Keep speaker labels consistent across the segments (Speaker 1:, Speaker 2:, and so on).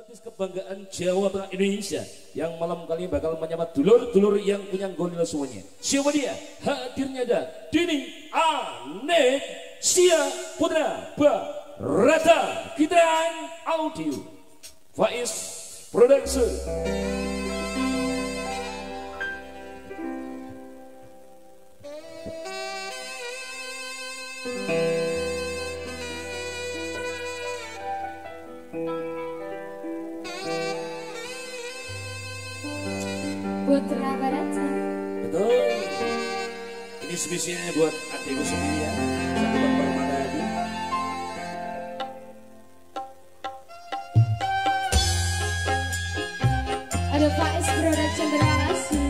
Speaker 1: artis kebanggaan Jawa Tengah Indonesia yang malam kali ini bakal menyapa dulur-dulur yang punya gondel semuanya. Siapa dia? Hadirnya ada Dini Anet Sia Putra Barata Gitaran Audio Faiz Production.
Speaker 2: Putra Barata.
Speaker 1: Betul. Ini spesialnya buat adikku sendiri ya. Satu buat Permata lagi.
Speaker 2: Ada Faiz Production, terima kasih.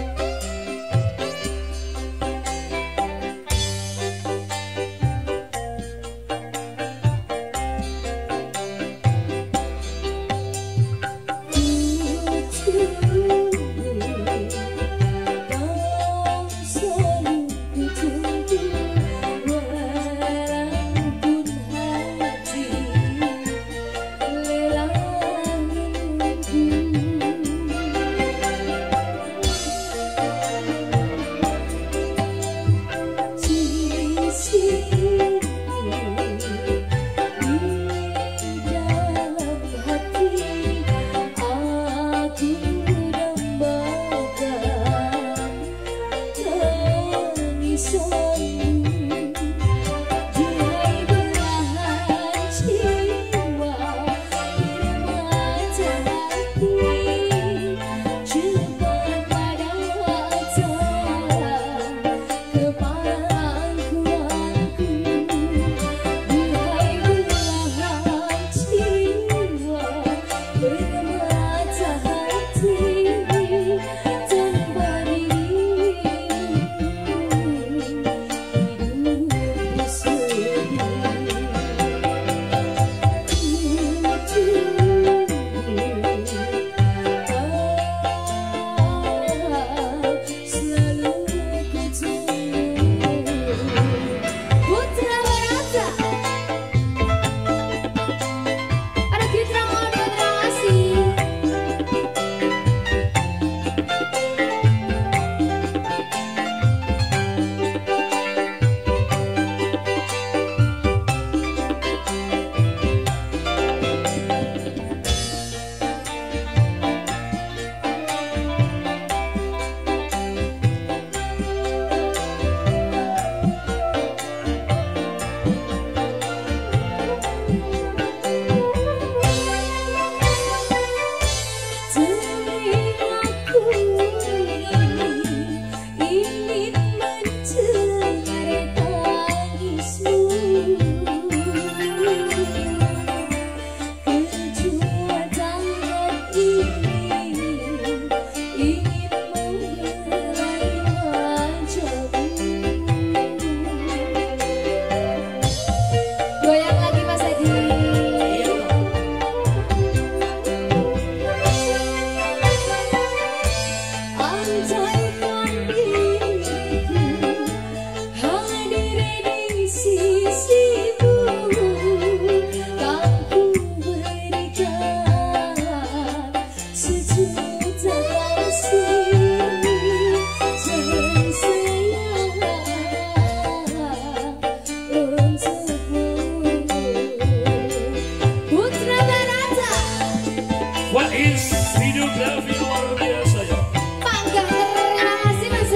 Speaker 1: Videografi luar biasa ya.
Speaker 2: Panggah, terima kasih Mas.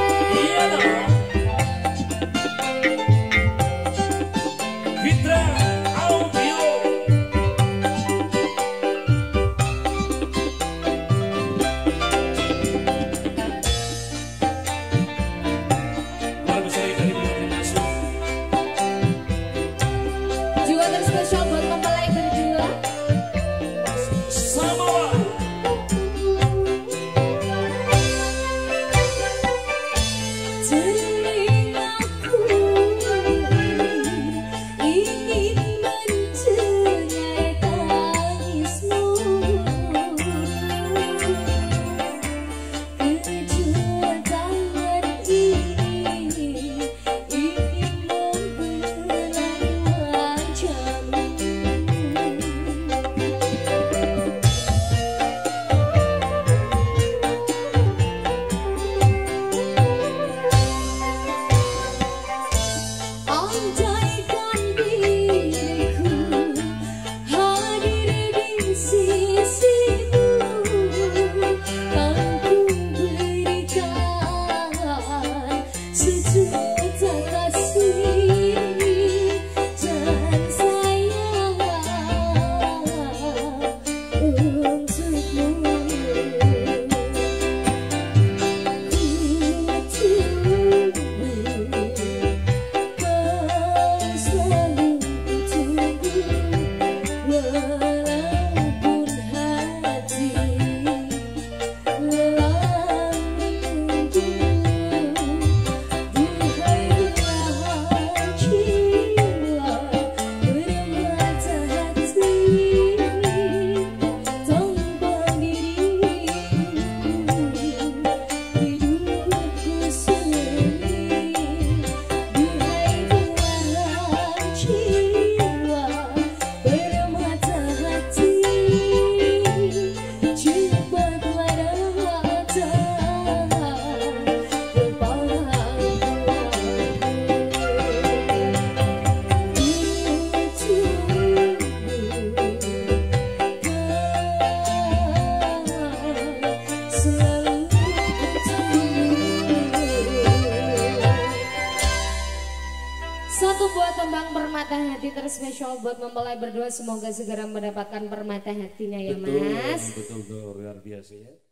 Speaker 1: Iya dong. Fitra Audio. Malam saya dari terima kasih.
Speaker 2: Juga terspesial buat mempelai berdua.
Speaker 1: Sama
Speaker 2: kembang permata hati terspesial buat mempelai berdua, semoga segera mendapatkan permata hatinya ya Mas.
Speaker 1: Betul luar biasa ya.